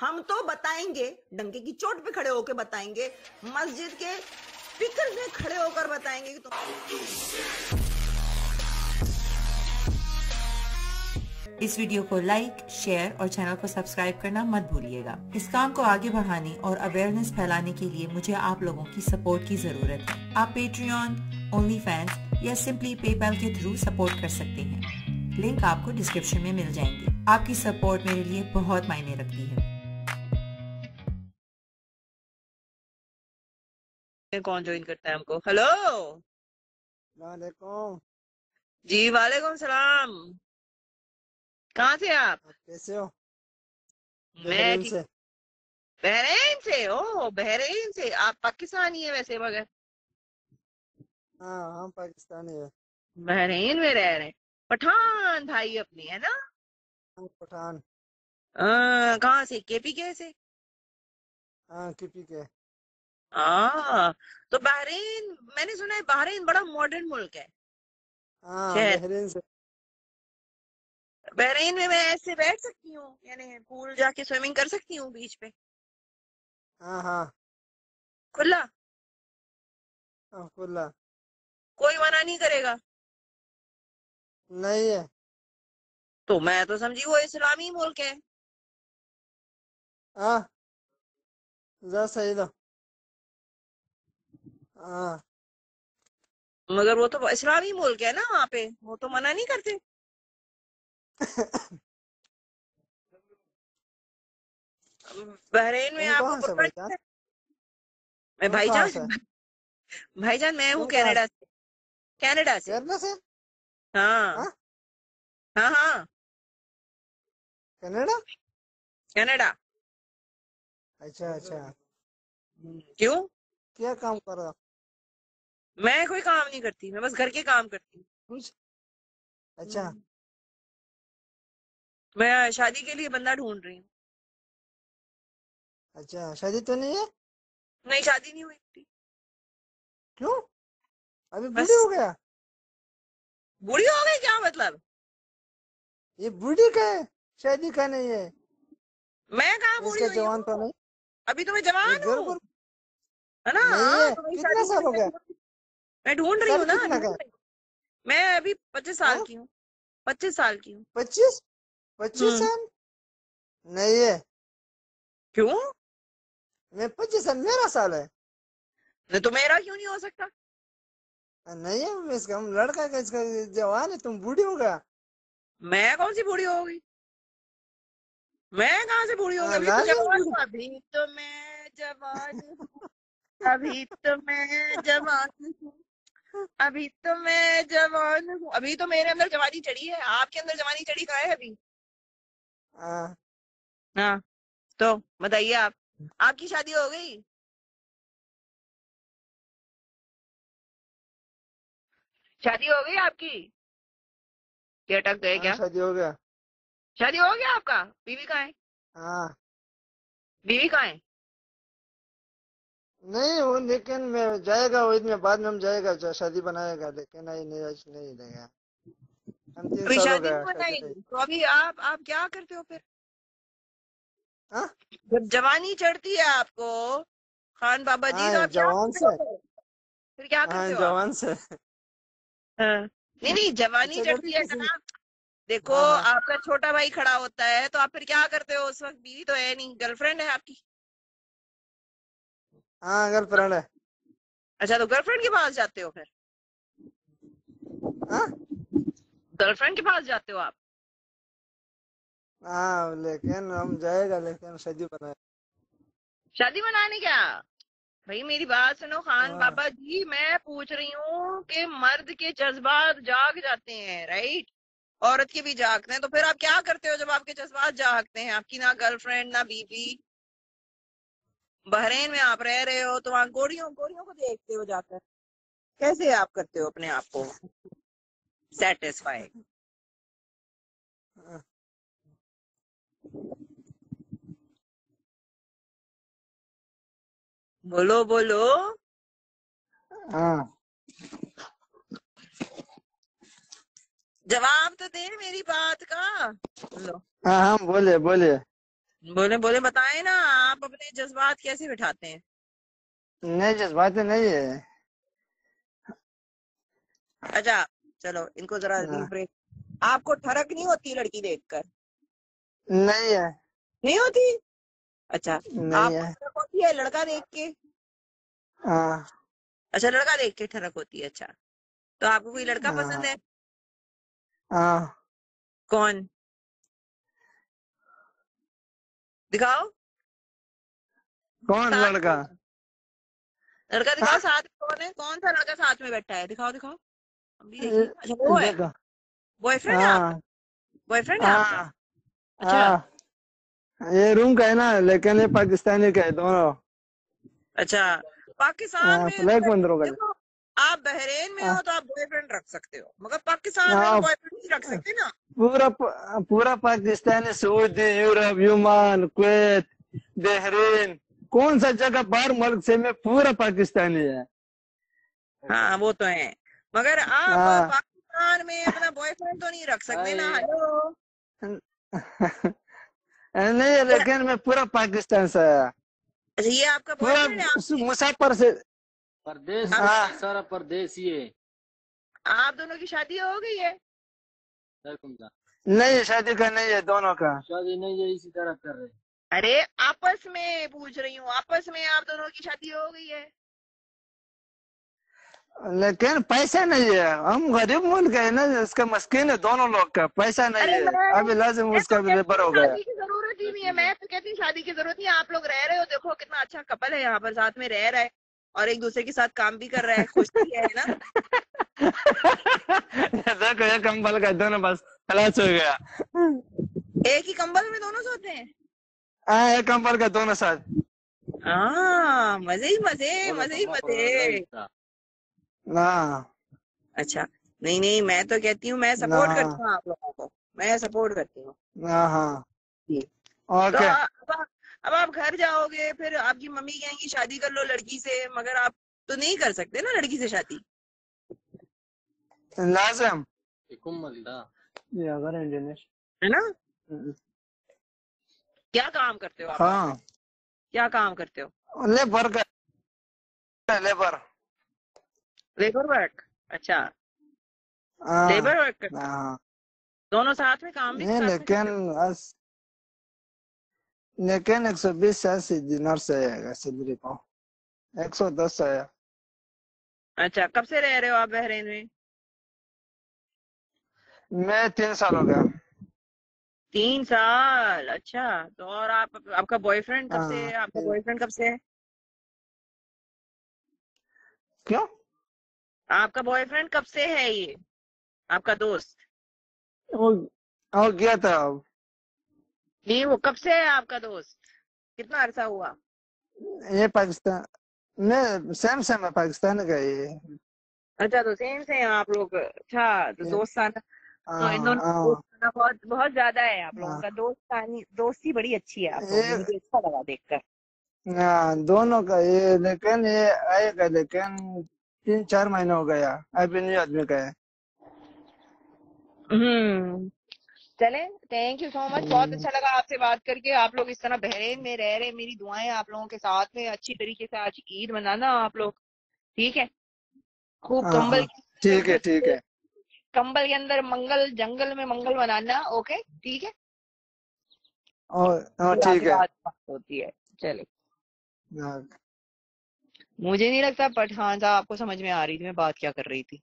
हम तो बताएंगे, डंके की चोट पे खड़े होकर बताएंगे, मस्जिद के स्पीकर में खड़े होकर बताएंगे कि इस वीडियो को लाइक, शेयर और चैनल को सब्सक्राइब करना मत भूलिएगा। इस काम को आगे बढ़ाने और अवेयरनेस फैलाने के लिए मुझे आप लोगों की सपोर्ट की जरूरत है। आप पेट्रियन, ओनली फैंस या सिंपली पेपैल के थ्रू सपोर्ट कर सकते हैं। लिंक आपको डिस्क्रिप्शन में मिल जाएंगे। आपकी सपोर्ट मेरे लिए बहुत मायने रखती है। कौन ज्वाइन करता है हमको? हेलो वालेकुम। जी, वालेकुम सलाम। कहाँ से आप? कैसे हो? मैं बहरीन ठीक। से। बहरीन से? ओ, बहरीन से। आप पाकिस्तानी है वैसे, मगर हाँ, हम पाकिस्तानी है। बहरीन में रह रहे हैं। पठान भाई अपने, है ना? हम पठान। कहाँ से? केपी के से? हाँ, किपी के। तो बहरीन, मैंने सुना है बहरीन बड़ा मॉडर्न मुल्क है, हाँ, शहर। बहरीन से। बहरीन में मैं ऐसे बैठ सकती हूँ, यानी पूल जाके स्विमिंग कर सकती हूँ बीच पे? हाँ हाँ खुला? हाँ, खुला। कोई मना नहीं करेगा? नहीं है। तो मैं तो समझी वो इस्लामी मुल्क है। हाँ, जा सही दो। हाँ। मगर वो तो इस्लामी मुल्क है ना, वहाँ पे वो तो मना नहीं करते। बहरीन में तुम आपको कहाँ से भाईजान? पकड़। मैं तुम कहाँ भाईजान। से? भाईजान मैं हूँ तुम कहाँ कनाडा से? से। कनाडा से। केरला से? हाँ हाँ, हाँ हाँ। कनाडा। कनाडा। अच्छा अच्छा। क्यों? क्या काम कर रहे हो? मैं कोई काम नहीं करती, मैं बस घर के काम करती हूँ। कुछ। अच्छा मैं शादी के लिए बंदा ढूंढ रही हूँ। अच्छा, शादी तो नहीं है? नहीं, शादी नहीं हुई थी। क्यों? अभी बूढ़ी बस। हो गया? बूढ़ी हो गई क्या मतलब? ये बूढ़ी का है, शादी का नहीं है। मैं कहाँ बूढ़ी इसका हुई जवान तो हूँ? नहीं? अभी तो मैं ये जवान हूँ, गर्ल है ना? नहीं हाँ, है। तो वही कितना शादी के साल हो लिए गया? मैं ढूंढ रही साल हूँ ना, कितना ढूंढ का? रही हूँ। मैं अभी 25 साल हाँ, की हूँ। 25 साल की हूँ। 25? 25 साल? नहीं है। क्यों? मैं 25 साल, मेरा साल है। नहीं तो मेरा क्यों नहीं हो सकता? नहीं है, मैं इसका हम लड़का का, इसका जवान है, तुम बूढ़ी हो गया। मैं कौन सी बूढ़ी हो गई? मैं कहाँ से बूढ़ी हो गई? हाँ, अभी तो लागे जवान बूढ़ी। हूँ। अभी तो मैं जवान हूँ। अभी तो मैं जवान हूँ। अभी तो मैं जवान हूँ। अभी तो मेरे अंदर जवानी चढ़ी है। आपके अंदर जवानी चढ़ी कहाँ है अभी? हाँ हाँ, तो बताइए आप। आपकी शादी हो गई? शादी हो गई आपकी? क्या अटक गए हाँ, क्या? शादी हो गया। शादी हो गया आपका? बीवी कहाँ है? हाँ। बीवी कहाँ है? नहीं वो, लेकिन मैं जाएगा वो में, बाद में हम जाएगा, शादी बनाएगा, लेकिन नहीं नहीं, आज नहीं देगा। हम 3 अभी साल हो शादी नहीं गया शादी नहीं। बनाई तो अभी आप क्या करते हो फिर? हाँ जब जवानी चढ़ती है आपको, खान बाबा जी, तो हाँ, आप क्या जवान करते हो से। फिर क्या हाँ, करते हो आप? जवान से। हाँ। नहीं नहीं, जवानी अच्छा करके चढ़ती है किसी ने। ना। देखो, हाँ हाँ आपका छोटा भाई खड़ा होता है तो आप फिर क्या करते हो उस वक्त? बीवी तो है नहीं, गर्लफ्रेंड है आपकी। हाँ, गर्लफ्रेंड है। अच्छा, तो गर्लफ्रेंड के पास जाते हो फिर? हाँ गर्लफ्रेंड के पास जाते हो आप? हाँ, लेकिन हम जाएगा, लेकिन शादी बनाए। शादी बनाने क्या? भाई मेरी बात सुनो खान हाँ बाबा जी, मैं पूछ रही हूँ कि मर्द के जज्बात जाग जाते हैं, राइट? औरत के भी जागते हैं, तो फिर आप क्या करते हो जब आपके जज्बात जागते हैं? आपकी ना गर्लफ्रेंड ना बीवी, बहरीन में आप रह रहे हो, तो वहां गोरियों गोरियों को देखते हो जाकर। कैसे आप करते हो अपने आप को सेटिस्फाई? हाँ बोलो बोलो। हाँ जवाब तो दे मेरी बात का। लो। हाँ, बोलिए बोलिए। बोले बोले बताएं ना, आप अपने जज्बात कैसे बिठाते हैं? नहीं जज्बात नहीं है। अच्छा चलो, इनको जरा हाँ, रिफ्रेश। आपको ठरक नहीं होती लड़की देखकर? नहीं है। नहीं होती? अच्छा। नहीं आपको है। ठरक होती है लड़का देख के? हाँ अच्छा, लड़का देख के ठरक होती है। अच्छा, तो आपको कोई लड़का पसंद हाँ है? हाँ। कौन? दिखाओ कौन साथ लड़का? में। लड़का दिखाओ हाँ? साथ में, कौन है? कौन सा लड़का साथ में बैठा है? दिखाओ दिखाओ, हम भी देखें। अच्छा, वो है? देखो। बॉयफ्रेंड है आपका? हाँ बॉयफ्रेंड है आपका? हाँ अच्छा। हाँ। ये रूम का है ना, लेकिन ये पाकिस्तानी का है दोनों। अच्छा, पाकिस्तान में फ्लैग बंदरों का। देखो, आप बहरेन में हो हाँ तो आप बॉयफ्रेंड रख सकते हो, मगर पाकिस्तान में तो हाँ, बॉयफ्रेंड नहीं रख सकते ना। पूरा Pakistani, Saudi, Europe, Yemen, Kuwait, Bahrain, कौन सा जगह बाहर मुल्क से में पूरा पाकिस्तानी है। हाँ वो तो है, मगर आप हाँ। पाकिस्तान में अपना बॉयफ्रेंड तो नहीं रख सकते ना। हेलो। नहीं है, ये- लेकिन मैं पूरा पाकिस्तान से आया। अच्छा, ये आपका पूरा बॉयफ्रेंड है? आपने मुसाफर से। परदेश आप, हाँ। सारा परदेश ही है। आप दोनों की शादी हो गई है? नहीं शादी का नहीं है दोनों का। शादी नहीं है, इसी तरह कर रहे। अरे आपस में पूछ रही हूँ, आपस में आप दोनों की शादी हो गई है? लेकिन पैसा नहीं है, हम गरीब मुल्क है ना, इसका मस्किन है दोनों लोग का, पैसा नहीं अरे है। अभी लाजिम मैं तो उसका भी कहती लेबर हूँ हो गया। शादी की जरूरत ही नहीं है। मैं तो कहती हूँ शादी की जरूरत नहीं है। आप लोग रह रहे हो, देखो कितना अच्छा कपल है यहाँ पर, साथ में रह रहा है और एक दूसरे के साथ काम भी कर रहा है, खुश भी है ना। देखो ये कंबल का दोनों बस खलास हो गया। एक ही कंबल में दोनों सोते हैं? हाँ, एक कंबल का दोनों साथ। हाँ, मजे ही मजे, मजे ही मजे। हाँ अच्छा, नहीं नहीं, मैं तो कहती हूँ, मैं सपोर्ट करती हाँ हूँ आप लोगों को, मैं सपोर्ट करती हूँ हाँ हाँ। जी। तो ओके। अब आप घर जाओगे, फिर आपकी मम्मी कहेंगी शादी कर लो लड़की से, मगर आप तो नहीं कर सकते ना लड़की से शादी, लाजिम ये अगर इंडोनेश है ना। क्या काम करते हो आप? हाँ, क्या काम करते हो? लेबर का, लेबर। Labour work? अच्छा, हाँ लेबर वर्क करते हो। हाँ। दोनों साथ में काम भी नहीं साथ में करते लेकिन लेकिन 120 से 80 दिनार से आएगा सैलरी को, 110 से आया। हो? अच्छा, कब से रह रहे हो आप बहरीन में? मैं 3 साल हो गया। 3 साल? अच्छा, तो और आपका बॉयफ्रेंड कब से, हाँ। आपका बॉयफ्रेंड कब से है? क्यों? आपका बॉयफ्रेंड कब से है ये, आपका दोस्त? वो वो गया था अब। नहीं, वो कब से है आपका दोस्त? कितना अरसा हुआ? ये पाकिस्तान में सेम सेम है, पाकिस्तान का ये। अच्छा, तो सेम से हैं आप लोग। अच्छा, तो दोस्ताना, तो इन हाँ दोनों का हाँ दोस्ताना बहुत बहुत ज्यादा है आप लोगों हाँ। का। दोस्ती बड़ी अच्छी है आप लोगों की, ये मुझे अच्छा लगा देखकर। हाँ, दोनों का ये, लेकिन ये आएगा, लेकिन 3-4 महीने हो गया, अभी नहीं आदमी का है। चले, थैंक यू सो मच, बहुत अच्छा लगा आपसे बात करके। आप लोग इस तरह बहरीन में रह रहे, मेरी दुआएं आप लोगों के साथ में। अच्छी तरीके से आज ईद मनाना आप लोग, ठीक है। खूब हाँ कंबल हाँ ठीक है ठीक है। कंबल के अंदर मंगल, जंगल में मंगल मनाना। ओके, ठीक है। और फिर ठीक आगे है। बात होती है। चले, हाँ। मुझे नहीं लगता पठान साहब आपको समझ में आ रही थी मैं बात क्या कर रही थी।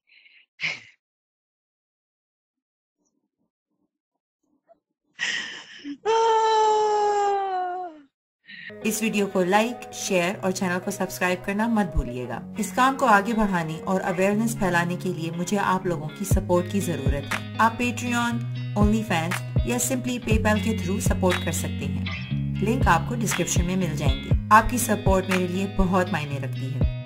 इस वीडियो को लाइक, शेयर और चैनल को सब्सक्राइब करना मत भूलिएगा। इस काम को आगे बढ़ाने और अवेयरनेस फैलाने के लिए मुझे आप लोगों की सपोर्ट की जरूरत है। आप पेट्रियन, ओनली फैंस या सिंपली पेपैल के थ्रू सपोर्ट कर सकते हैं। लिंक आपको डिस्क्रिप्शन में मिल जाएंगे। आपकी सपोर्ट मेरे लिए बहुत मायने रखती है।